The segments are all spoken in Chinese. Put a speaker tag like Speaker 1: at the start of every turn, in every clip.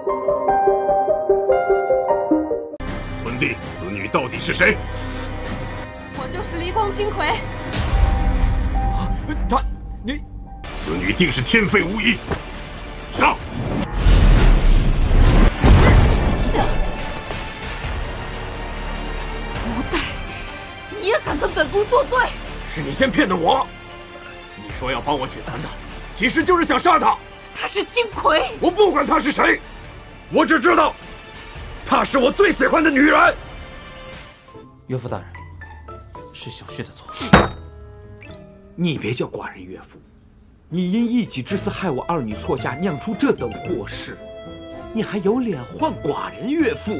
Speaker 1: 文帝，此女到底是谁？
Speaker 2: 我就是离光金葵。
Speaker 3: 你，
Speaker 1: 此女定是天废无疑。上！
Speaker 2: 无代，你也敢跟本宫作对？
Speaker 3: 是你先骗的我。你说要帮我娶谭的，其实就是想杀他。
Speaker 2: 她是金葵。
Speaker 3: 我不管她是谁，我只知道，她是我最喜欢的女人。
Speaker 4: 岳父大人，是小婿的错。
Speaker 5: 你别叫寡人岳父，你因一己之私害我二女错嫁，酿出这等祸事，你还有脸唤寡人岳父？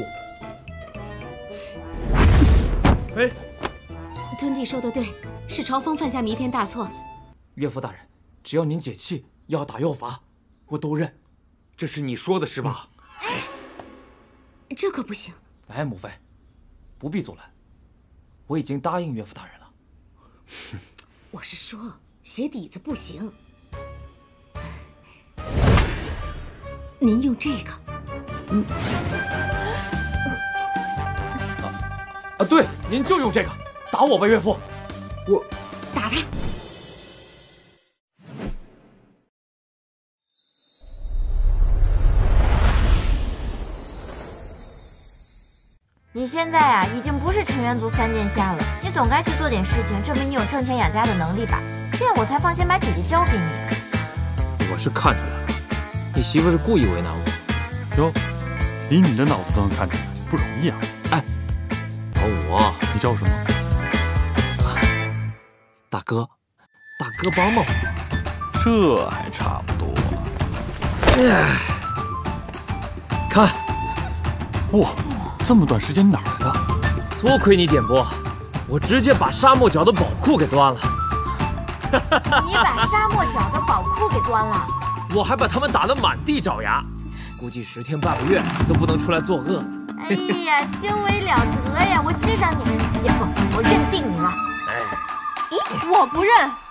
Speaker 5: 哎，
Speaker 6: 敦弟说的对，是朝风犯下弥天大错。
Speaker 4: 岳父大人，只要您解气，要打要罚，我都认。
Speaker 5: 这是你说的是吧？
Speaker 6: 这可不行。
Speaker 4: 哎，母妃，不必阻拦，我已经答应岳父大人了。
Speaker 6: 我是说，鞋底子不行。您用这个。
Speaker 4: 对，您就用这个打我吧，岳父。
Speaker 5: 我
Speaker 6: 打他。
Speaker 7: 你现在啊，已经不是陈元族三殿下了，你总该去做点事情，证明你有挣钱养家的能力吧？这样我才放心把姐姐交给你。
Speaker 8: 我是看出来了，你媳妇是故意为难我。
Speaker 9: 哟，连你的脑子都能看出来，不容易啊！
Speaker 8: 哎，找我，
Speaker 9: 你叫什么？
Speaker 8: 大哥，大哥帮帮我。
Speaker 9: 这还差不多。
Speaker 8: 看，
Speaker 9: 哇！这么短时间哪儿的？
Speaker 8: 多亏你点拨，我直接把沙漠角的宝库给端了。
Speaker 7: 你把沙漠角的宝库给端了？
Speaker 8: 我还把他们打得满地找牙，估计10天半个月都不能出来作恶。
Speaker 7: 哎呀，修为了得呀！我欣赏你，姐夫，我认定你了。
Speaker 8: 哎，
Speaker 2: 咦，我不认。